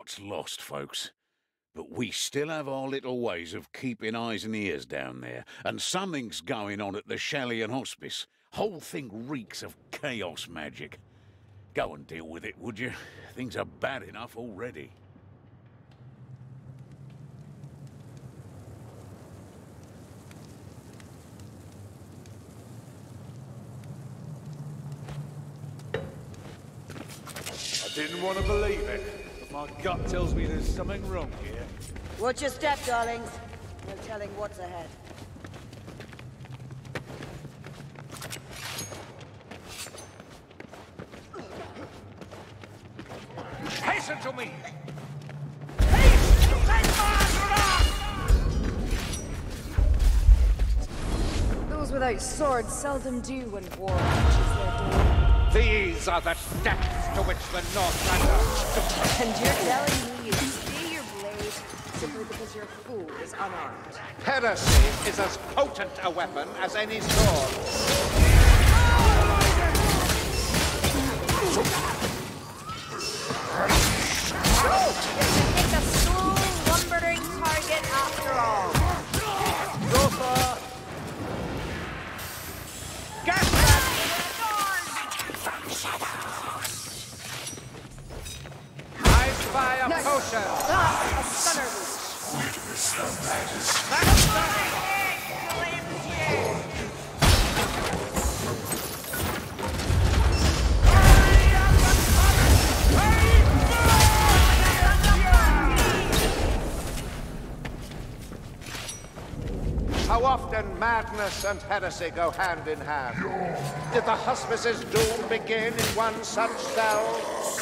lot's lost, folks. But we still have our little ways of keeping eyes and ears down there, and something's going on at the Shallian Hospice. Whole thing reeks of chaos magic. Go and deal with it, would you? Things are bad enough already. I didn't want to believe it, but my gut tells me there's something wrong here. Watch your step, darlings. No telling what's ahead. Hasten to me! Those without swords seldom do when war reaches their door. These are the depths to which the Northlander... And you're telling me you stay your blade simply because your fool is unarmed. Heresy is as potent a weapon as any sword. It's a soul lumbering target after all. Go for... Gas I spy a potion! Ah, a stunner. That's the... How often madness and heresy go hand in hand? Did the Hospice's doom begin in one such cell?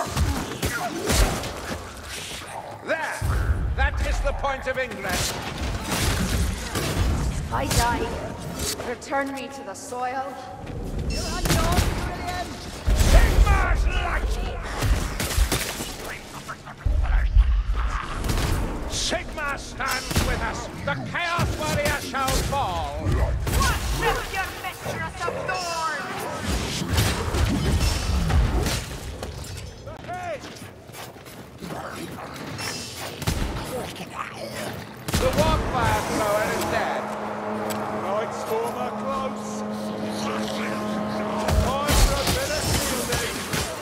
There! That is the point of ingress. I die. Return me to the soil. Sigmar's light! Sigmar stands with us. The Chaos Warrior shall fall. What will your mistress of The wildfire thrower is dead. Night stormer close. Time for a bit of shielding.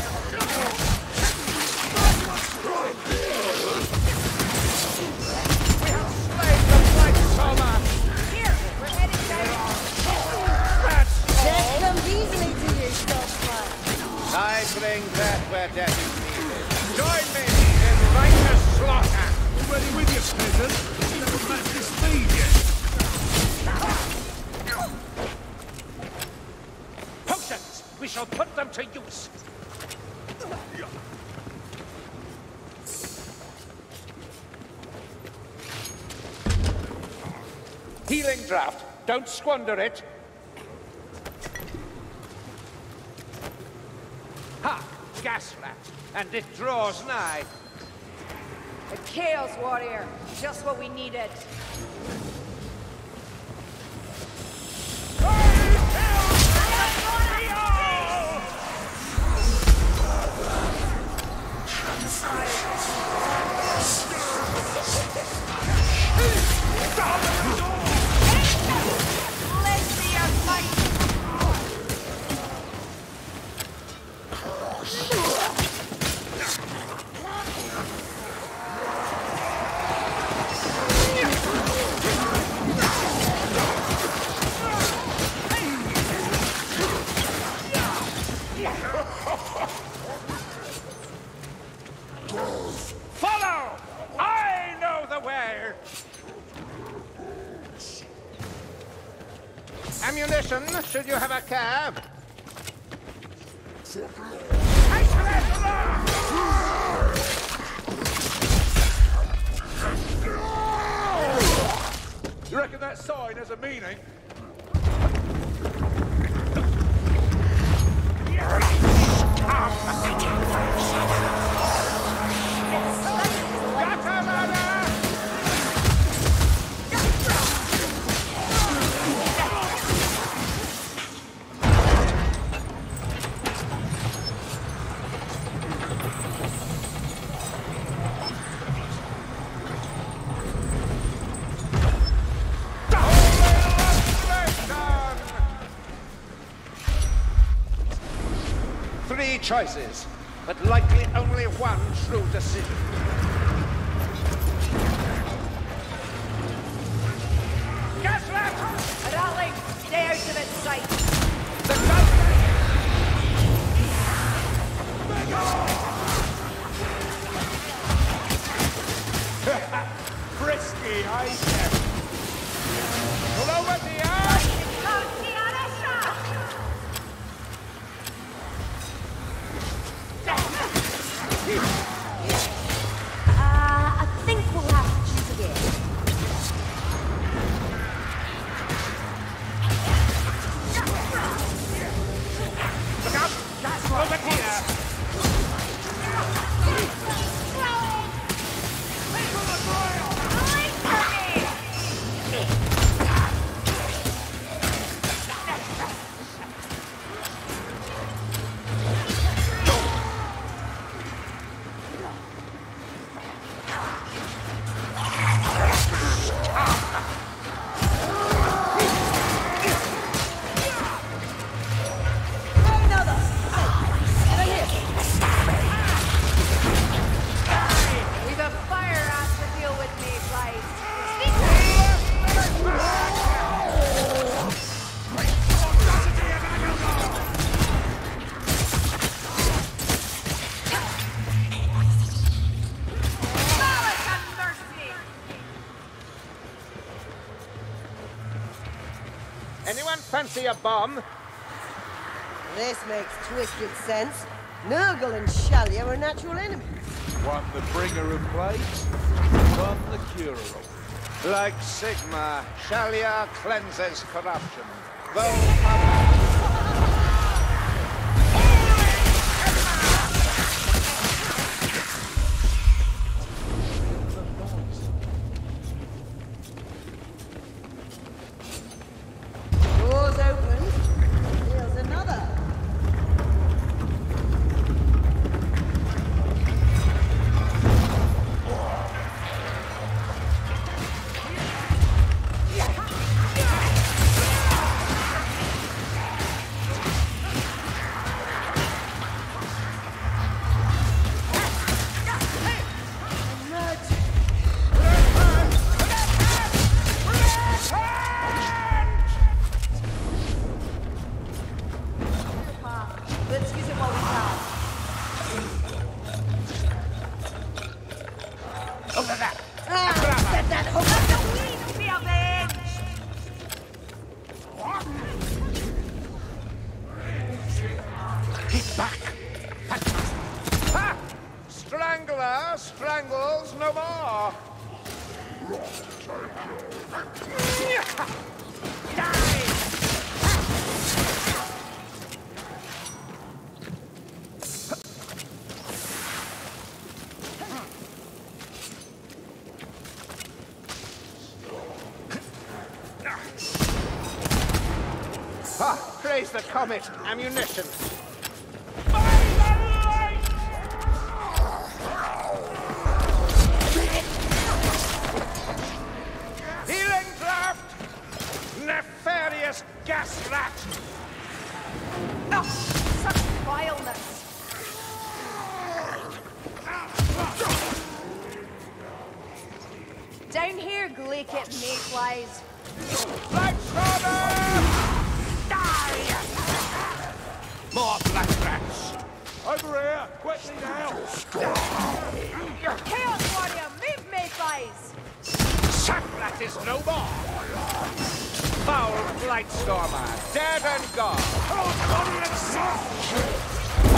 We have slain the White Stormer. Here, we're heading down. That's Death all. comes easily to you, Stockfire. I bring death where death is needed. Join me in righteous slaughter. Ready with you, peasant. You haven't matched his speed yet. Potions! We shall put them to use. Healing draft. Don't squander it. Ha! Gas rat. And it draws nigh. A Chaos Warrior. Just what we needed. Let's see our fight. Follow! I know the way! Ammunition, should you have a cab? You reckon that sign has a meaning? choices, but likely only one true decision. Gaslat! Ratling, stay out of its sight. The gun! Frisky, I said. Pull over the eye! I think we'll have to choose again. Look out! That's over here! We've a fire rat to deal with, mayflies. Anyone fancy a bomb? This makes twisted sense. Nurgle and Shalia are natural enemies. One the bringer of plagues, one the curer of. Like Sigma, Shalia cleanses corruption. Though Doors open. Here's another. Let's use it while we can. over that! Set that hook up the weed, be avenged! Keep back! Ha! Strangler strangles no more! Die! Ah, praise the comet! Ammunition! Healing draft! Nefarious gas rat! Oh, such vileness! Down here, Glaciate mayflies. Black Shredder! Die! More black rats! Over here, quickly now! Chaos Warrior, move mayflies! Saprat is no more! Foul Blightstormer, dead and gone! Oh, body and soul!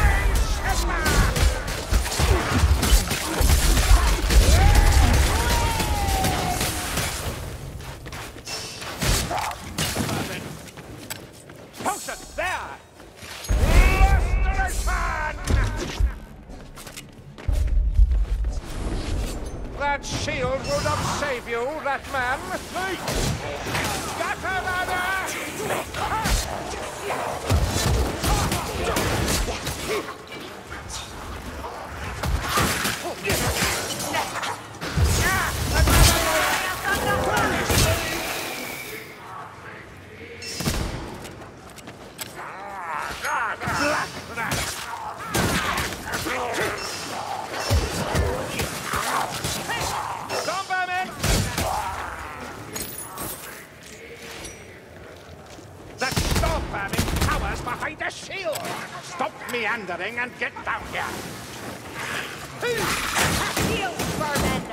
Potion, there! Restoration! That shield would not save you, that man! Black rat! meandering and get down here. Heal, vermin!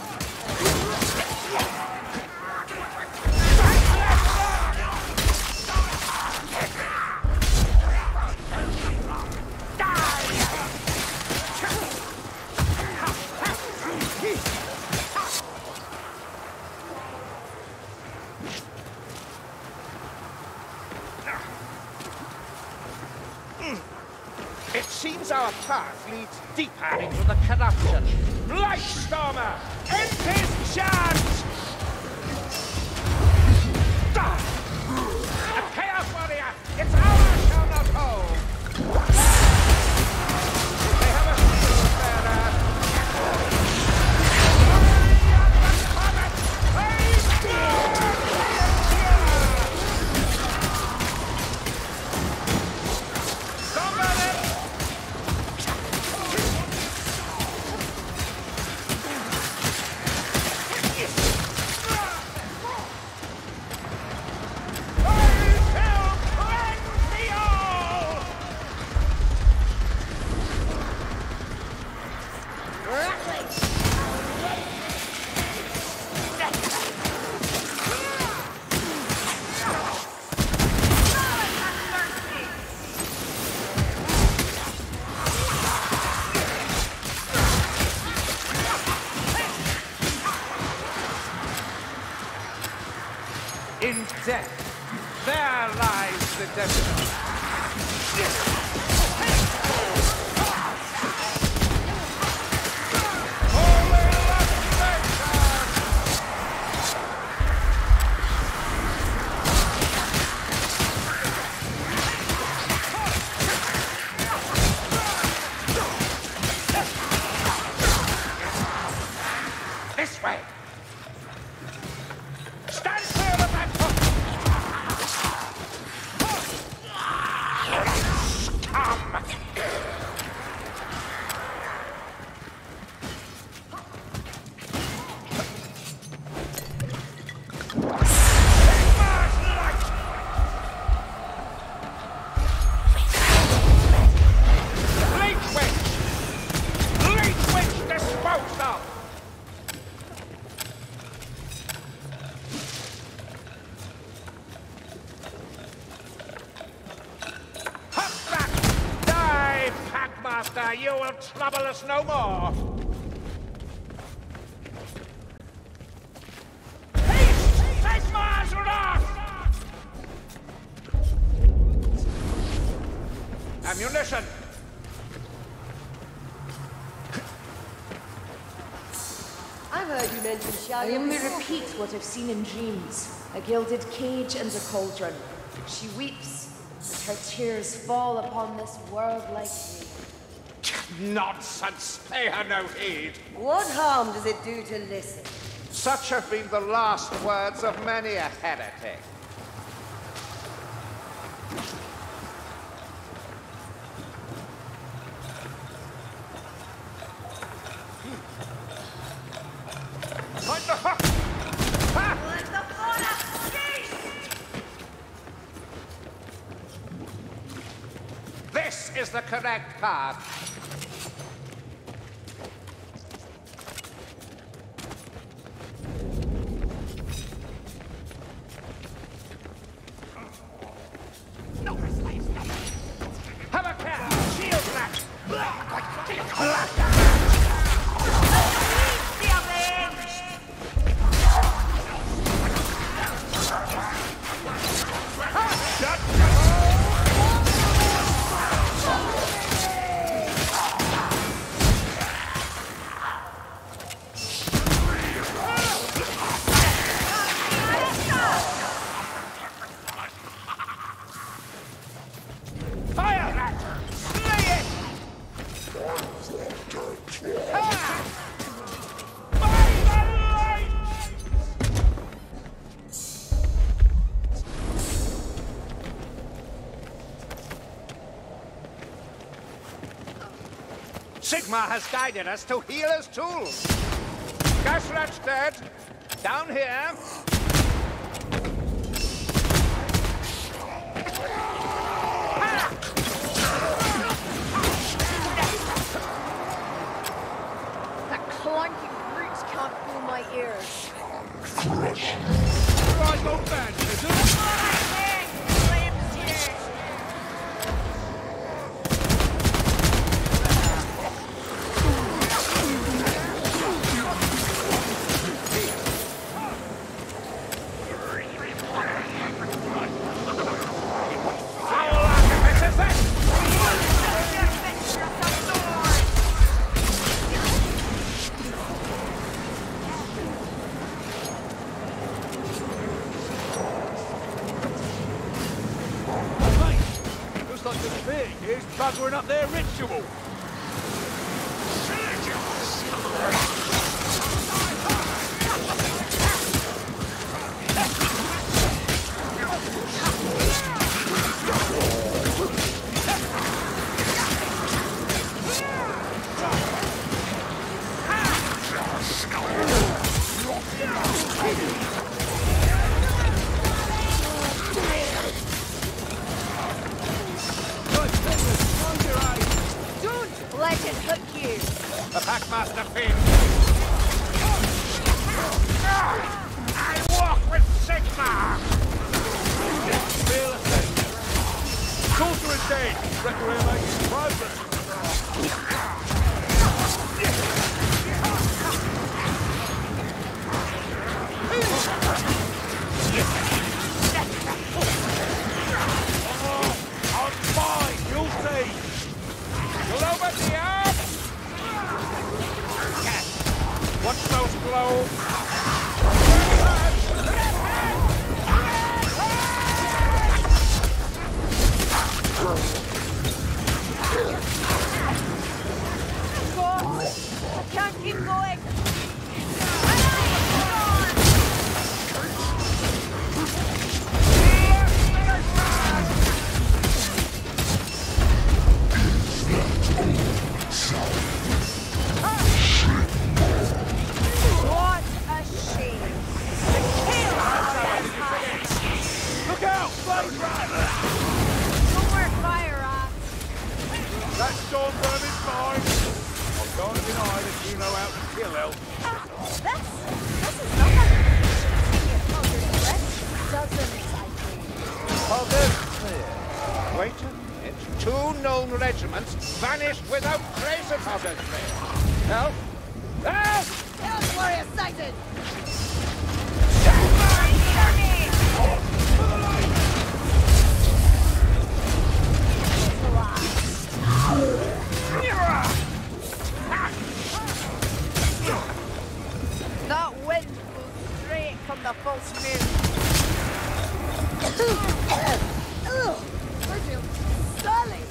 It seems our path leads deeper into the corruption. Blightstormer! End his chance! A Chaos Warrior! It's ours shall not hold! They have a shield bearer! In death, there lies the destiny. This way! Stand clear of that hook! You will trouble us no more! Haste! Take Mars off! Ammunition! I've heard you mention I Shalia only before. repeat what I've seen in dreams. A gilded cage and a cauldron. She weeps, and her tears fall upon this world like me. Nonsense! Pay her no heed! What harm does it do to listen? Such have been the last words of many a heretic. Find the hook! Ha! This is the correct path. Have a care! Shield rat! Fire rat! Slay it! Ha! By the light! Sigma has guided us to healer's tools. Gas rat's dead. Down here. wanking brutes can't fool my ears. Right, not bad, Lizard. Here's buggering up their ritual. Let it hook you. The Packmaster Finn. I walk with Sigma. Feel a thing. Sorcerer's dead. Reckon we're making progress. I'm fine, you'll see. You'll open the arm. Yes. Watch those globes. God, I can't keep going. What a shame. Look out, Blade Runner! Don't work fire rats. That storm burn is mine. I can't deny that you know how to kill elf. This is not like dozens, I think. Others? Wait a minute. 2 known regiments vanished without trace of others. Help! Help! Chaos warrior sighted! That wind blew straight from the false moon. Virgil, Sully!